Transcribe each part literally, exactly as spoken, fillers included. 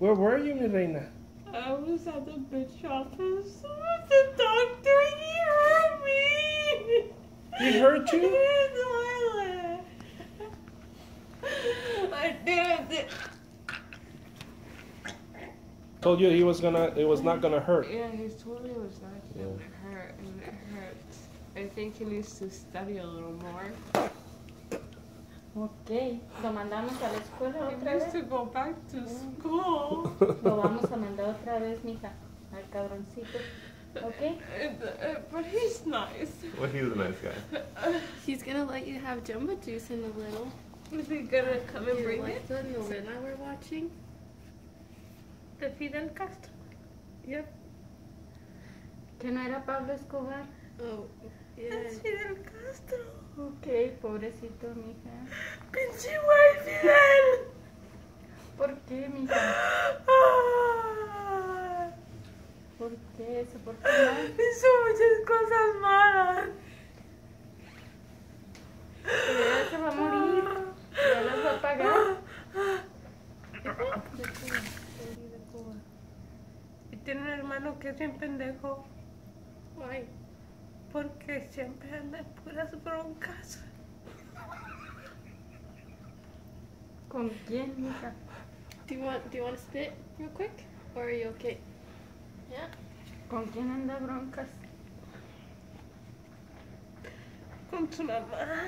Where were you, mi reina? I was at the bitch office with the doctor. He hurt me. He hurt you? I did. Told you he was gonna. It was not gonna hurt. Yeah, he told me it was not gonna Yeah. hurt, and it hurts. I think he needs to study a little more. Ok, lo mandamos a la escuela He otra needs vez. to go back to school. Lo vamos a mandar otra vez, mija, al cabroncito. Ok. And, uh, but he's nice. Well, he was a nice guy. He's gonna let you have Jumbo Juice in a little. Is he gonna come and You bring like it? the novela we're watching? The Fidel Castro. Yep. ¿Que no era Pablo Escobar? Oh, yeah. Es Fidel Castro. Ok, pobrecito, mija. Pinche güey, Fidel. ¿Por qué, mija? Ah, ¿Por qué? ¿Se portó mal? hizo muchas cosas malas. Pero ya se va a morir. Ya las va a pagar. Y tiene un hermano que es bien pendejo. Why? Porque siempre anda en puras broncas. ¿Con quién, mija? Do you want do you want to spit real quick? Or are you okay? Yeah. ¿Con quién anda broncas? Con su mamá.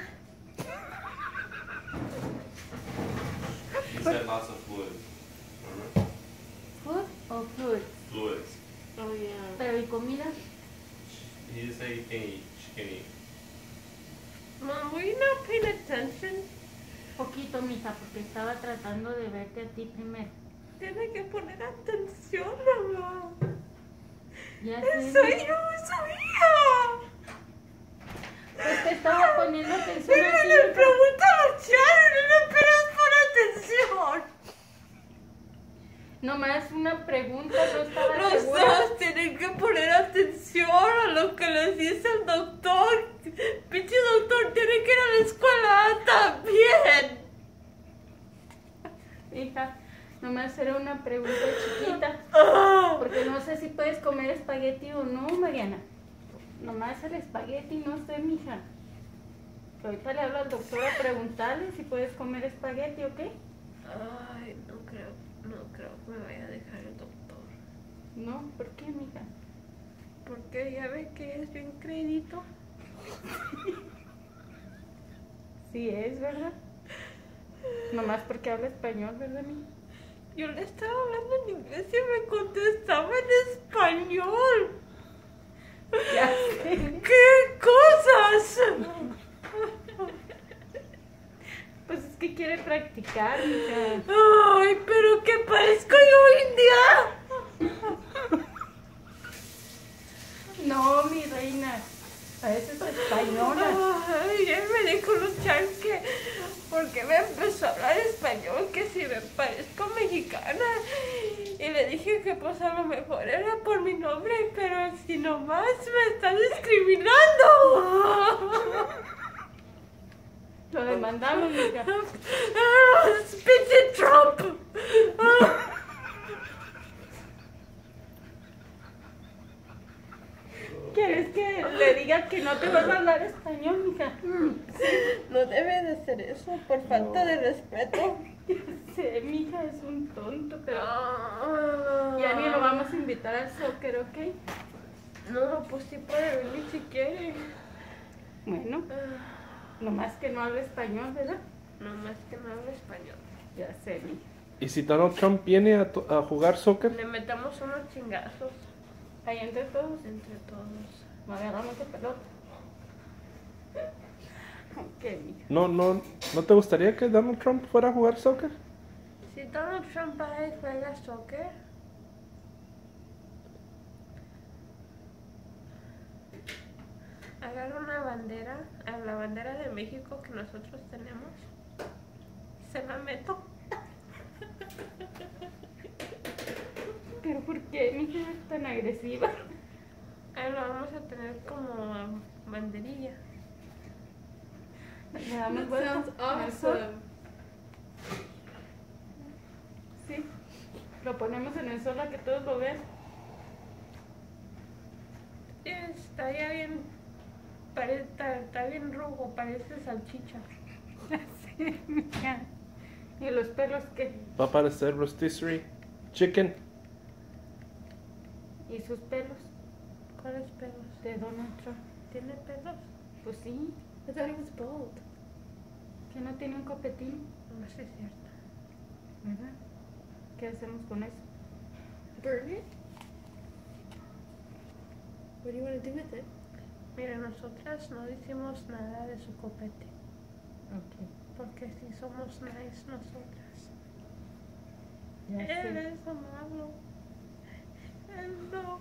He said lots of fluids. Remember? ¿Food o food? Fluids. Oh yeah. ¿Pero y comida? He just said he can eat. She can eat. Mom, were you not paying attention? Poquito, mija, porque estaba tratando de verte a ti primero. Tiene que poner atención, mamá. Ya sé. Soy yo, su hija. Pues te estaba poniendo atención Pero a ti, le mija. pregunta a los chavos, no le esperas por atención. Nomás una pregunta, no estaba Los segura. dos tienen que poner atención a lo que les dice el doctor. Pinche doctor tiene que ir a la escuela también. Hija, nomás era una pregunta chiquita. Ah. Porque no sé si puedes comer espagueti o no, Mariana. Nomás el espagueti, no sé, mija. Que ahorita le hablo al doctor a preguntarle si puedes comer espagueti, ¿ok? Ay, no creo, no creo que me vaya a dejar el doctor. No, ¿por qué, mija? Porque ya ve que es bien crédito. Sí es, ¿verdad? Nomás porque habla español, ¿verdad, mija? Yo le estaba hablando en inglés y me contestaba en español. Ya sé. ¿Qué cosas? Pues es que quiere practicar, mija. Ay, pero que parezco yo india. No, mi reina. A veces es española. Ay, él me dijo luchar que porque me empezó a hablar español, que si me parezco mexicana. Y le dije que pues a lo mejor era por mi nombre, pero si nomás me está discriminando. Lo demandamos, mija. Ah, pinche Trump. Ah. ¿Quieres que le diga que no te vas a hablar español, mija? No debe de ser eso, por falta de respeto. Sí, mija, es un tonto, pero Ah. ya ni lo vamos a invitar al soccer, ¿ok? No, pues sí puede venir si quiere. Bueno, Ah, nomás que no hable español, ¿verdad? nomás que no habla español. Ya sé, mija. ¿Y si Donald Trump viene a, to- a jugar soccer? Le metamos unos chingazos Ahí entre todos entre todos. nos agarramos de pelota. Ok, mija. No, no, ¿no te gustaría que Donald Trump fuera a jugar soccer? Si Donald Trump va y juega soccer, agarra una bandera, a la bandera de México que nosotros tenemos, se la meto. ¿Pero por qué, mija, es tan agresiva? Ahí lo vamos a tener como banderilla. Le damos That vuelta sounds al sol. awesome. Sí. Lo ponemos en el sol a que todos lo vean. Está ya bien, parece, está, está bien rojo, parece salchicha. Sí, mija. ¿Y los pelos qué? Va a parecer rotisserie chicken. ¿Y sus pelos? ¿Cuáles pelos? De Donald Trump. ¿Tiene pelos? Pues sí, I thought he was bald. que no tiene un copetín, No sé si es cierto. ¿verdad? ¿Qué hacemos con eso? Burn it? What do you want to do with it? Mira, nosotras no decimos nada de su copete, Ok. porque si somos nice nosotras. Ya Él sé. es amable. Él no.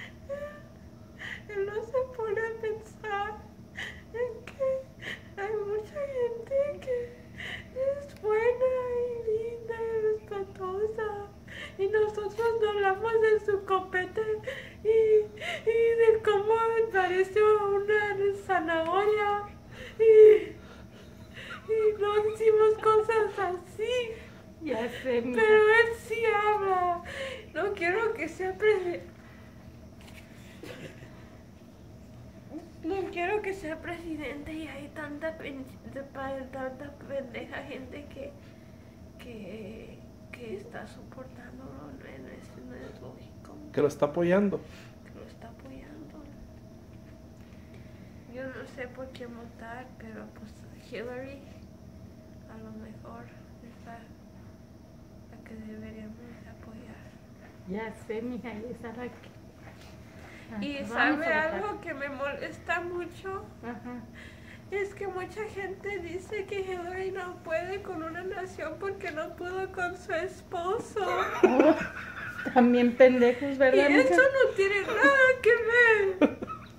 Él no se pone a pensar en que hay mucha gente que es buena y linda y respetuosa. Y nosotros no hablamos de su copete y, y de cómo parece una zanahoria. Y, y no decimos cosas así. Ya sé, mija. Pero él sí habla. No quiero que sea presidente. No quiero que sea presidente y hay tanta, pen- de pa- tanta pendeja gente que, que, que está soportándolo. No, no es, no es lógico. Que lo está apoyando. Que lo está apoyando. Yo no sé por qué votar, pero pues Hillary a lo mejor es la, la que deberíamos de apoyar. Ya sé, mija, y esa la que... Y Ah, vamos sabe a votar. algo que me molesta mucho, Ajá. es que mucha gente dice que Hillary no puede con una nación porque no pudo con su esposo. Oh, también pendejos, Y ¿verdad, mija? eso no tiene nada que ver.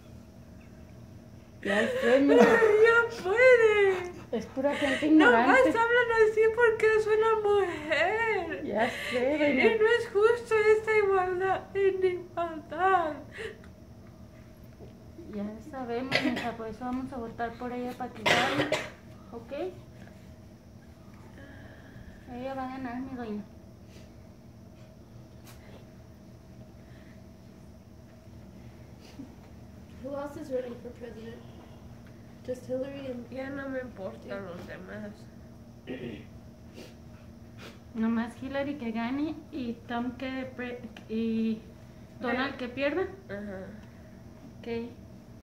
Ya sé, mija. Ella puede. Es pura gente No más ignorante. hablan así porque es una mujer. Ya sé, Y doña. no es justo esta igualdad, igualdad. Ya sabemos, mija, por eso vamos a votar por ella para que gane. ¿Ok? Ella va a ganar, mi reina. Who else is running for president? Just Hillary and... Ya no me importan los demás. Nomás Hillary que gane y Tom que... pre- y Donald que pierda. Ajá. Ok.